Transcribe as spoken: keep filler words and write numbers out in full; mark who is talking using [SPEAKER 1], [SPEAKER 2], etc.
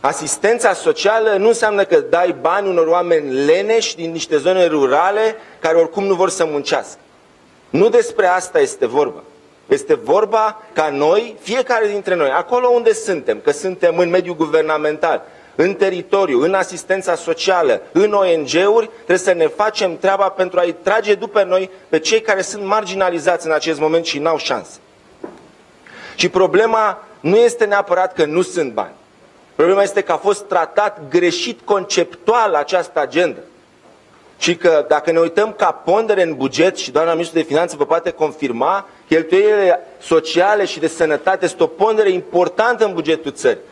[SPEAKER 1] Asistența socială nu înseamnă că dai bani unor oameni leneși din niște zone rurale care oricum nu vor să muncească. Nu despre asta este vorba. Este vorba ca noi, fiecare dintre noi, acolo unde suntem, că suntem în mediul guvernamental, în teritoriu, în asistența socială, în O N G-uri, trebuie să ne facem treaba pentru a-i trage după noi pe cei care sunt marginalizați în acest moment și n-au șanse. Și problema nu este neapărat că nu sunt bani. Problema este că a fost tratat greșit conceptual această agendă. Și că dacă ne uităm ca pondere în buget, și doamna ministru de Finanțe vă poate confirma, cheltuielile sociale și de sănătate sunt o pondere importantă în bugetul țării.